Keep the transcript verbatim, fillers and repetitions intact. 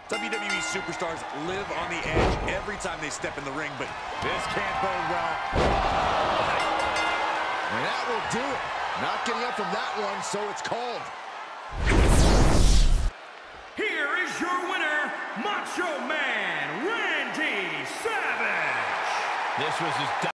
W W E superstars live on the edge every time they step in the ring, but this can't bode well. And that will do it. Not getting up from that one, so it's called. Here is your winner, Macho Man Randy Savage. This was his